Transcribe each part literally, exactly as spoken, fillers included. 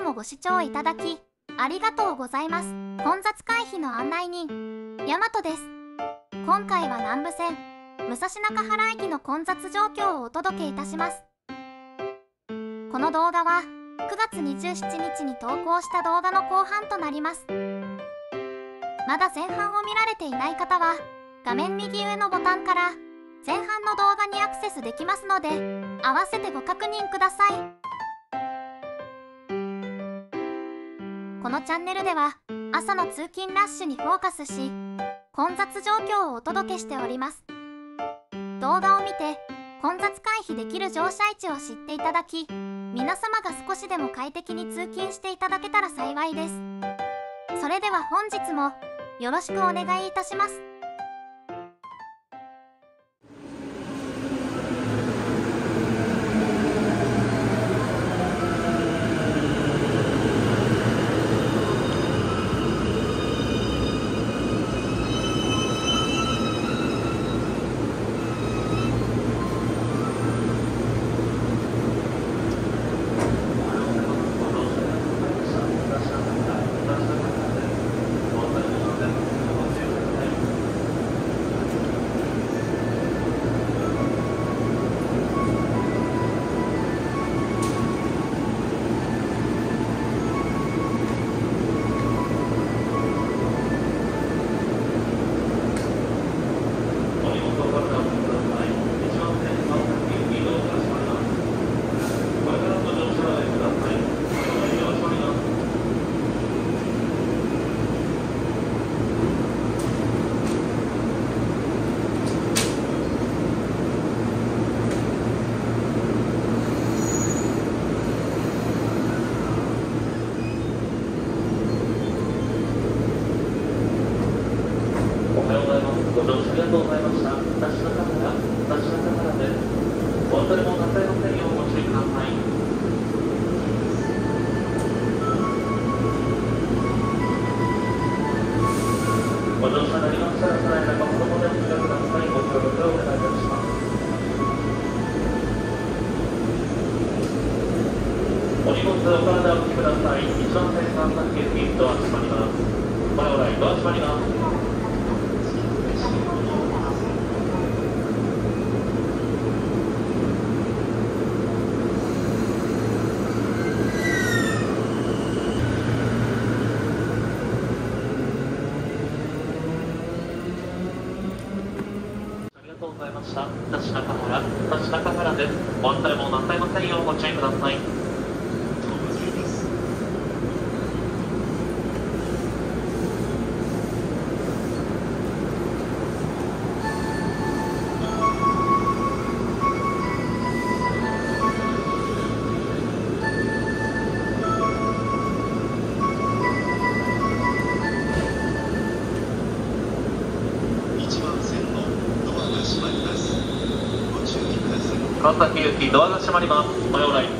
もご視聴いただきありがとうございます。混雑回避の案内人ヤマトです。今回は南武線武蔵中原駅の混雑状況をお届けいたします。この動画はくがつにじゅうしちにちに投稿した動画の後半となります。まだ前半を見られていない方は画面右上のボタンから前半の動画にアクセスできますので合わせてご確認ください。このチャンネルでは朝の通勤ラッシュにフォーカスし混雑状況をお届けしております。動画を見て混雑回避できる乗車位置を知っていただき、皆様が少しでも快適に通勤していただけたら幸いです。それでは本日もよろしくお願いいたします。 ご乗車ありがとうございました。武蔵中原、武蔵中原です。お忘れ物なさいませんようご注意ください。ご乗車になりましたら、車内中ほどまでお付き合いください。ご協力をお願いいたします。お荷物お体お引きください。いちばん線さんさんきゅうきドア閉まります。前おらいドア閉まります。武蔵中原、武蔵中原です。お忘れ物なさいませんようご注意ください。川崎行きドアが閉まります。ご用来。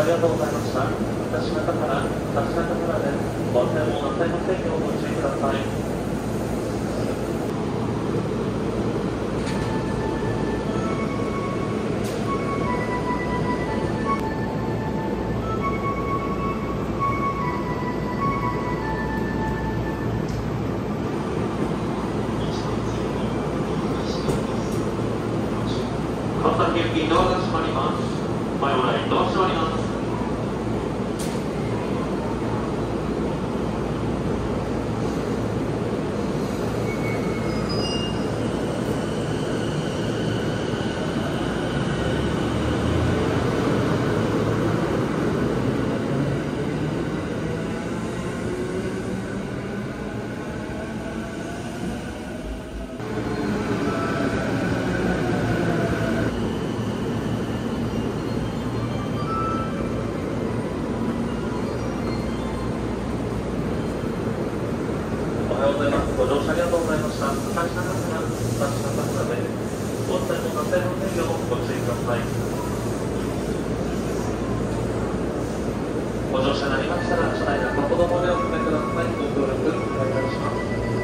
りがとうございました。私中原、私中原です。ご安全をなさいませんようご注意ください。川崎行きドアが閉まります。前もないドア閉まります。おはようございます。ご乗車ありがとうございました。私中原、私中原です。ご安全をなさいませんようご注意ください。ご乗車になりましたら、車内中ほどまでお進めください。ご協力お願いいたします。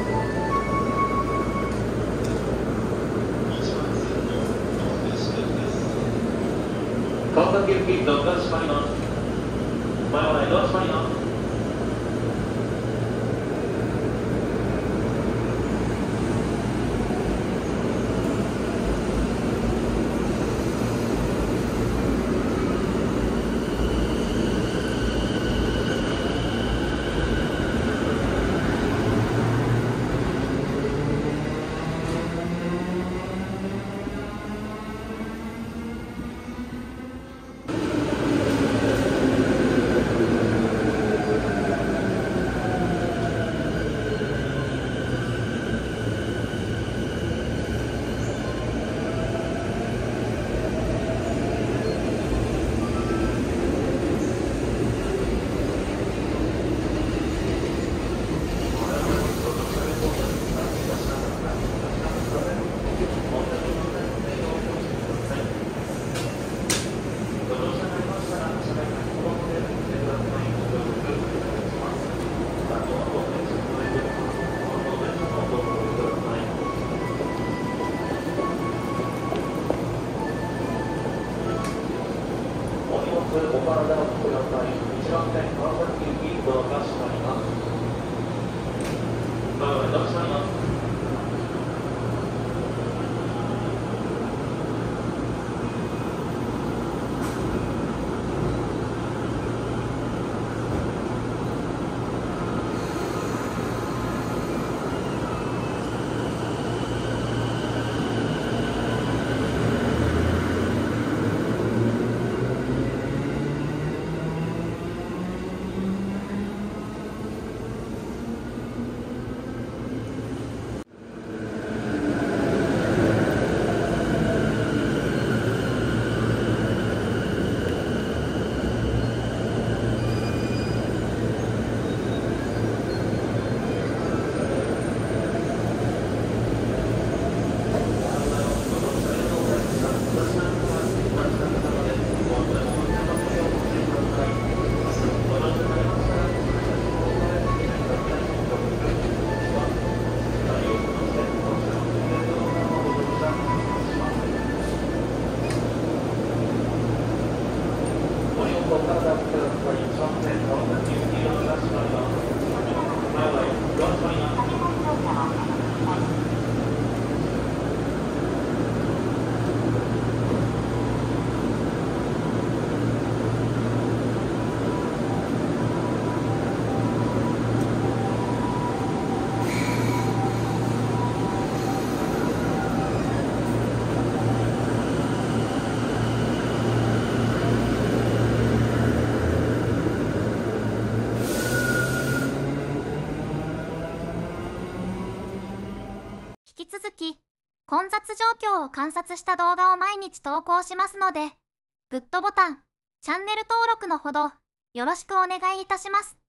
川崎行きドアが閉まります。前もないドア閉まります。お体をください。一番線川崎行きドアが閉まります。ドアが閉まります。 引き続き、混雑状況を観察した動画を毎日投稿しますので、グッドボタン、チャンネル登録のほどよろしくお願いいたします。